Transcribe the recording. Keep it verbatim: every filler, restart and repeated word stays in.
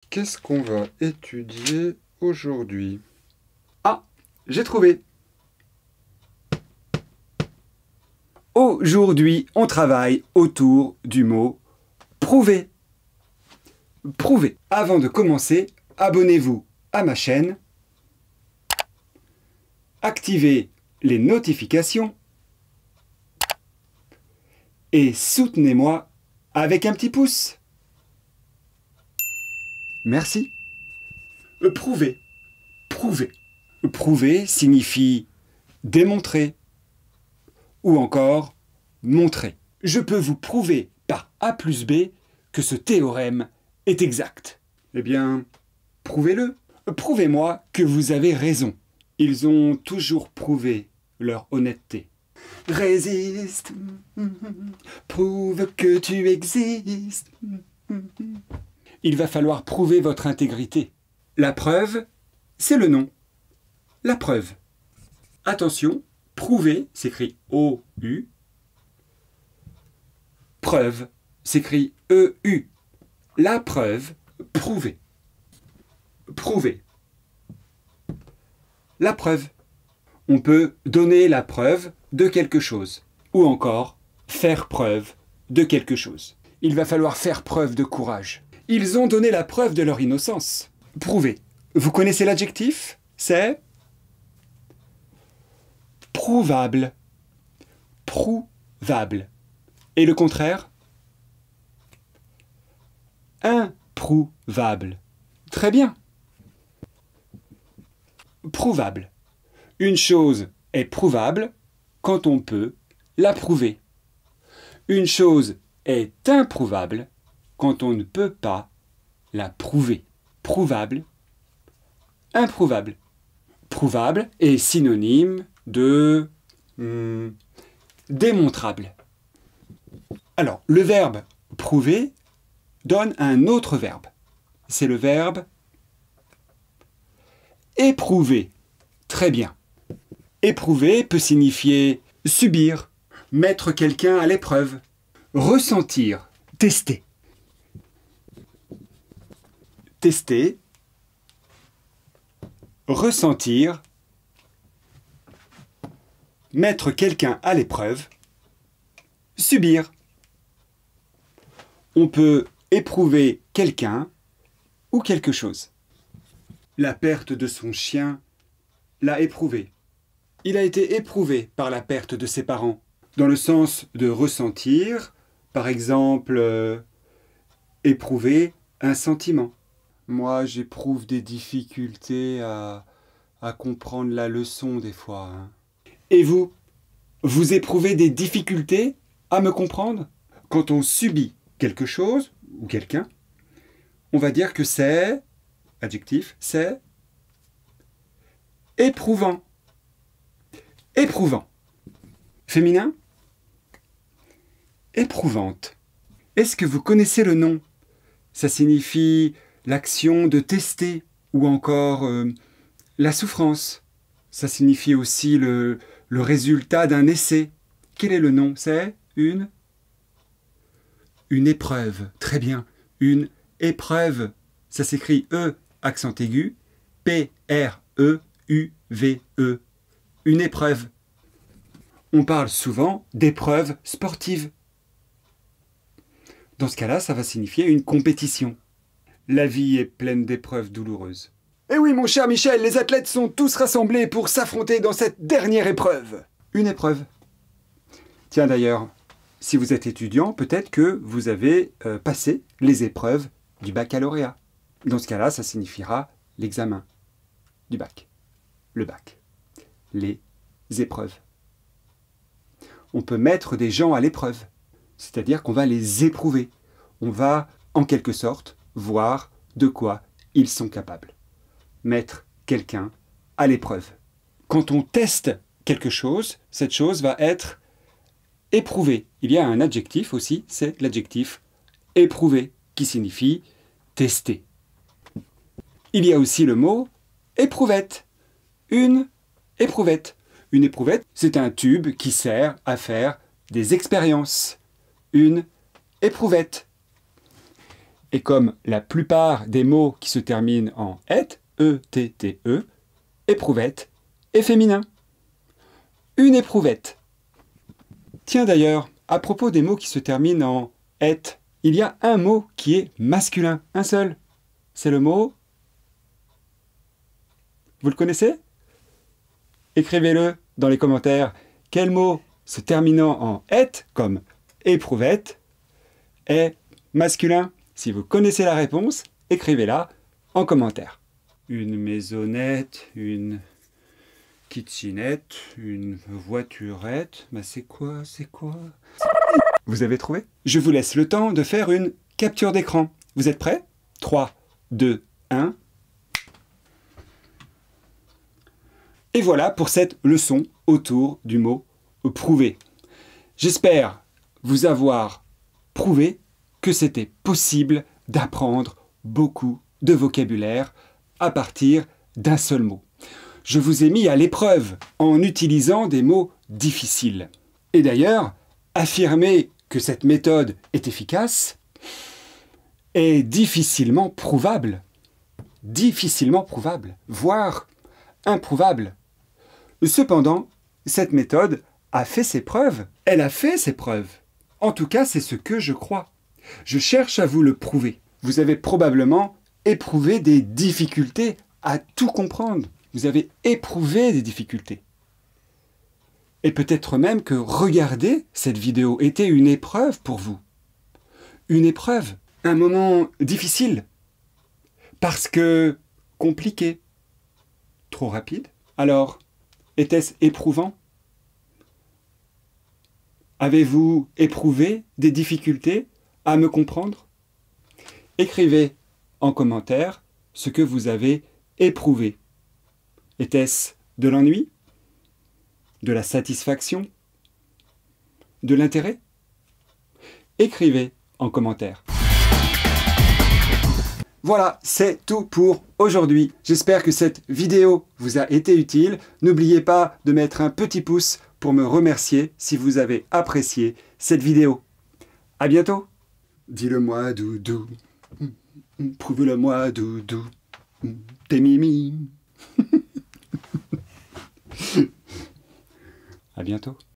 qu'est-ce qu'on va étudier aujourd'hui? Ah, j'ai trouvé. Aujourd'hui, on travaille autour du mot « prouver ». Prouver. Avant de commencer, abonnez-vous à ma chaîne, activez les notifications et soutenez-moi avec un petit pouce. Merci. Prouver. Prouver. Prouver signifie démontrer ou encore montrer. Je peux vous prouver par A plus B que ce théorème est exact. Eh bien, prouvez-le. Prouvez-moi que vous avez raison. Ils ont toujours prouvé leur honnêteté. Résiste, prouve que tu existes. Il va falloir prouver votre intégrité. La preuve, c'est le nom. La preuve. Attention, prouver s'écrit O U. Preuve s'écrit E U. La preuve, prouver. Prouver. La preuve. On peut donner la preuve de quelque chose. Ou encore, faire preuve de quelque chose. Il va falloir faire preuve de courage. Ils ont donné la preuve de leur innocence. Prouver. Vous connaissez l'adjectif? C'est prouvable. Prouvable. Et le contraire? Improuvable. Très bien. Prouvable. Une chose est prouvable quand on peut la prouver. Une chose est improuvable quand on ne peut pas la prouver. Prouvable, improuvable. Prouvable est synonyme de hmm, démontrable. Alors, le verbe prouver donne un autre verbe. C'est le verbe éprouver. Très bien. Éprouver peut signifier subir, mettre quelqu'un à l'épreuve, ressentir, tester. Tester, ressentir, mettre quelqu'un à l'épreuve, subir. On peut éprouver quelqu'un ou quelque chose. La perte de son chien l'a éprouvé. Il a été éprouvé par la perte de ses parents, dans le sens de ressentir, par exemple, euh, éprouver un sentiment. Moi, j'éprouve des difficultés à, à comprendre la leçon des fois. Hein. Et vous, vous éprouvez des difficultés à me comprendre? Quand on subit quelque chose, ou quelqu'un, on va dire que c'est, adjectif, c'est éprouvant. Éprouvant. Féminin? Éprouvante. Est-ce que vous connaissez le nom? Ça signifie l'action de tester ou encore euh, la souffrance. Ça signifie aussi le, le résultat d'un essai. Quel est le nom? C'est une Une épreuve. Très bien. Une épreuve. Ça s'écrit E, accent aigu, P R E U V E. Une épreuve. On parle souvent d'épreuve sportive. Dans ce cas-là, ça va signifier une compétition. La vie est pleine d'épreuves douloureuses. Eh oui, mon cher Michel, les athlètes sont tous rassemblés pour s'affronter dans cette dernière épreuve. Une épreuve. Tiens d'ailleurs, si vous êtes étudiant, peut-être que vous avez euh, passé les épreuves du baccalauréat. Dans ce cas-là, ça signifiera l'examen du bac. Le bac. Les épreuves. On peut mettre des gens à l'épreuve. C'est-à-dire qu'on va les éprouver. On va, en quelque sorte, voir de quoi ils sont capables. Mettre quelqu'un à l'épreuve. Quand on teste quelque chose, cette chose va être éprouvée. Il y a un adjectif aussi, c'est l'adjectif éprouver, qui signifie tester. Il y a aussi le mot éprouvette. Une éprouvette. Une éprouvette, c'est un tube qui sert à faire des expériences. Une éprouvette. Et comme la plupart des mots qui se terminent en et, E, T, T, E, éprouvette est féminin. Une éprouvette. Tiens d'ailleurs, à propos des mots qui se terminent en et, il y a un mot qui est masculin, un seul. C'est le mot... Vous le connaissez? Écrivez-le dans les commentaires. Quel mot se terminant en et, comme éprouvette, est masculin? Si vous connaissez la réponse, écrivez-la en commentaire. Une maisonnette, une kitchenette, une voiturette. Bah c'est quoi, c'est quoi? Vous avez trouvé? Je vous laisse le temps de faire une capture d'écran. Vous êtes prêts? trois, deux, un. Et voilà pour cette leçon autour du mot « prouver ». J'espère vous avoir prouvé que c'était possible d'apprendre beaucoup de vocabulaire à partir d'un seul mot. Je vous ai mis à l'épreuve en utilisant des mots difficiles. Et d'ailleurs, affirmer que cette méthode est efficace est difficilement prouvable. Difficilement prouvable, voire improuvable. Cependant, cette méthode a fait ses preuves. Elle a fait ses preuves. En tout cas, c'est ce que je crois. Je cherche à vous le prouver. Vous avez probablement éprouvé des difficultés à tout comprendre. Vous avez éprouvé des difficultés. Et peut-être même que regarder cette vidéo était une épreuve pour vous. Une épreuve, un moment difficile. Parce que compliqué. Trop rapide. Alors, était-ce éprouvant? Avez-vous éprouvé des difficultés à me comprendre? Écrivez en commentaire ce que vous avez éprouvé. Était-ce de l'ennui? De la satisfaction? De l'intérêt? Écrivez en commentaire. Voilà, c'est tout pour aujourd'hui. J'espère que cette vidéo vous a été utile. N'oubliez pas de mettre un petit pouce pour me remercier si vous avez apprécié cette vidéo. À bientôt. Dis-le-moi, doudou. Prouve-le-moi, doudou. T'es mimi. À bientôt.